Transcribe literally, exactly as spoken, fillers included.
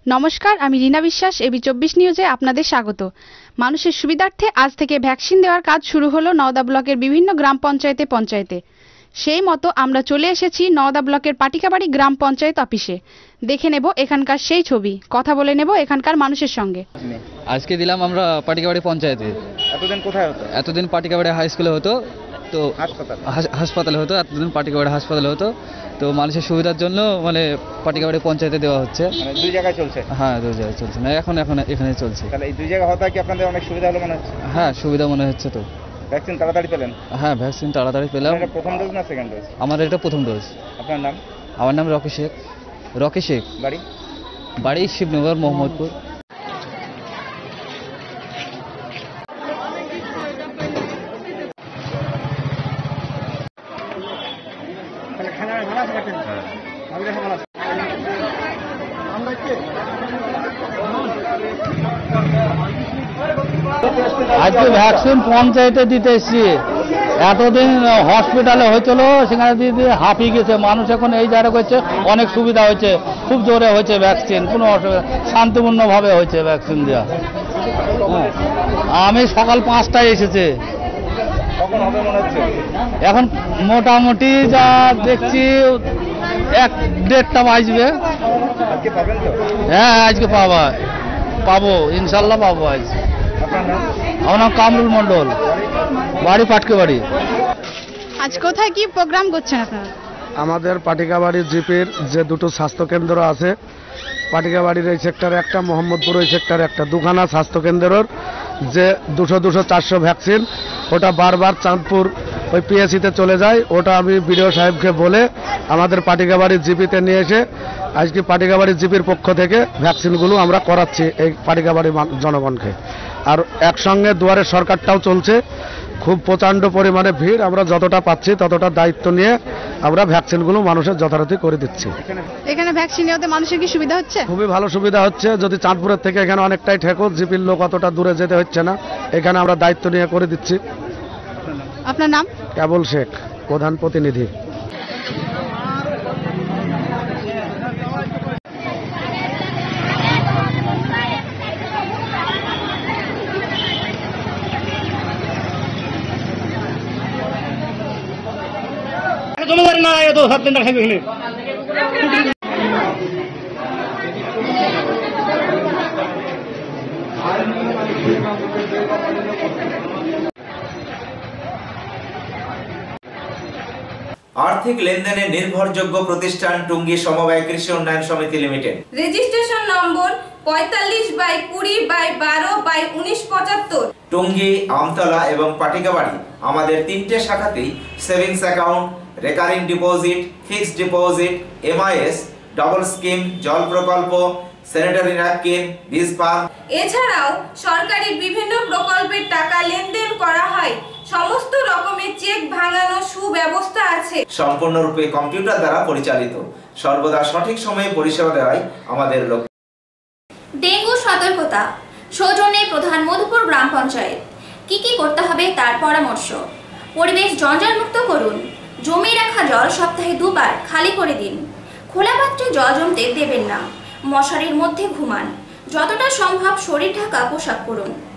নমস্কার, আমি রিনা বিশ্বাস, এবি চব্বিশ নিউজে আপনাদের স্বাগত। মানুষের সুবিধার্থে আজ থেকে ভ্যাকসিন দেওয়ার কাজ শুরু হলো নওদা ব্লকের বিভিন্ন গ্রাম পঞ্চায়েতে পঞ্চায়েতে। সেই মতো আমরা চলে এসেছি নওদা ব্লকের পাটিকাবাড়ি গ্রাম পঞ্চায়েত অফিসে। দেখে নেব এখানকার সেই ছবি, কথা বলে নেব এখানকার মানুষের সঙ্গে। আজকে দিলাম আমরা পাটিকাবাড়ি পঞ্চায়েতে। এতদিন কোথায় হতো? এতদিন পাটিকাবাড়ি হাই স্কুলে হতো, তো হাসপাতালে হতো। এতদিন পাটিকাবাড়ি হাসপাতালে হতো, তো মানুষের সুবিধার জন্য মানে পাটিকাবাড়ি পঞ্চায়েতে দেওয়া হচ্ছে। মানে দুই জায়গায় চলছে? হ্যাঁ, দুই জায়গায় চলছে না, এখন এখন এখানে চলছে। তাহলে এই দুই জায়গা হতো কি আপনাদের অনেক সুবিধা হলো মনে হচ্ছে? হ্যাঁ, সুবিধা মনে হচ্ছে। তো ভ্যাকসিন তাড়াতাড়ি পেলেন? হ্যাঁ, ভ্যাকসিন তাড়াতাড়ি পেলাম। এটা প্রথম ডোজ না সেকেন্ড ডোজ? আমার এটা প্রথম ডোজ। আপনার নাম? আমার নাম রকি শেখ। রকি শেখ। বাড়ি? বাড়ি শিবনগর, মোহাম্মদপুর। আজকে ভ্যাকসিন পঞ্চায়েতে দিতে এসছি। এতদিন হসপিটালে হয়েছিল, সেখানে দিয়ে হাঁপিয়ে গেছে মানুষ। এখন এই জায়গায় হচ্ছে অনেক সুবিধা হয়েছে, খুব জোরে হয়েছে ভ্যাকসিন, কোনো অসুবিধা, শান্তিপূর্ণভাবে হয়েছে ভ্যাকসিন দেওয়া। হ্যাঁ, আমি সকাল পাঁচটায় এসেছে। এখন মোটামুটি যা দেখছি এক দেড়টা বাজবে। হ্যাঁ, আজকে পাবো পাবো ইনশাল্লাহ পাবো আজ। আমার নাম কামরুল মন্ডল, বাড়ি পাটকেবাড়ি। আজ কোথায় কি প্রোগ্রাম করছেন আপনারা? আমাদের পাটিকাবাড়ি জিপির যে দুটো স্বাস্থ্যকেন্দ্র আছে, পাটিকাবাড়ির এই সেক্টরে একটা, মোহাম্মদপুর এই সেক্টরে একটা, দুখানা স্বাস্থ্যকেন্দ্রের যে দুশো দুশো চারশো ভ্যাকসিন, ওটা বারবার চাঁদপুর ওই পিএসসিতে চলে যায়। ওটা আমি বিডিও সাহেবকে বলে আমাদের পাটিকাবাড়ির জিপিতে নিয়ে এসে আজকে পাটিকাবাড়ির জিপির পক্ষ থেকে ভ্যাকসিনগুলো আমরা করাচ্ছি এই পাটিকাবাড়ির জনগণকে। আর একসঙ্গে দুয়ারে সরকারটাও চলছে, খুব প্রচণ্ড পরিমাণে ভিড়। আমরা যতটা পাচ্ছি ততটা দায়িত্ব নিয়ে আমরা ভ্যাকসিনগুলো মানুষের যথারীতি করে দিচ্ছি। এখানে ভ্যাকসিন নেওয়াতে মানুষের কি সুবিধা হচ্ছে? খুবই ভালো সুবিধা হচ্ছে। যদি চাঁদপুরের থেকে এখানে অনেকটাই ঠেকো, জিপির লোক অতটা দূরে যেতে হচ্ছে না, এখানে আমরা দায়িত্ব নিয়ে করে দিচ্ছি। আপনার নাম? কেবল শেখ, প্রধান প্রতিনিধি। জমিদার না তো সাত দিন খাইবে এখানে। আর্থিক লেনদেনে নির্ভরযোগ্য প্রতিষ্ঠান টুঙ্গী সমবায় কৃষি উন্নয়ন সমিতি লিমিটেড। রেজিস্ট্রেশন নম্বর পঁয়তাল্লিশ বাই কুড়ি বাই বারো বাই উনিশ পঁচাত্তর। টুঙ্গী, আমতলা এবং পাটিকাবাড়ি আমাদের তিনটে শাখাতেই savings account, recurring deposit, fixed deposit, MIS, double scheme, জল প্রকল্প, স্যানিটারি ন্যাপকিন, বীজ পাম্প, এছাড়াও সরকারি বিভিন্ন প্রকল্পের টাকা লেনদেন করা হয়। সমস্ত রকমের চেক ভাঙানো সুব্যবস্থা আছে। সম্পূর্ণরূপে কম্পিউটার দ্বারা পরিচালিত। সর্বদা সঠিক সময়ে পরিষেবা দেওয়াই আমাদের লক্ষ্য। ডেঙ্গু সতর্কতা, সৌজন্যে প্রধান মধুপুর গ্রাম পঞ্চায়েত। কি কি করতে হবে তার পরামর্শ। পরিবেশ জঞ্জালমুক্ত করুন। জমে রাখা জল সপ্তাহে দুবার খালি করে দিন। খোলা পাত্রে জল জমতে দেবেন না। মশারির মধ্যে ঘুমান। যতটা সম্ভব শরীর ঢাকা পোশাক পরুন।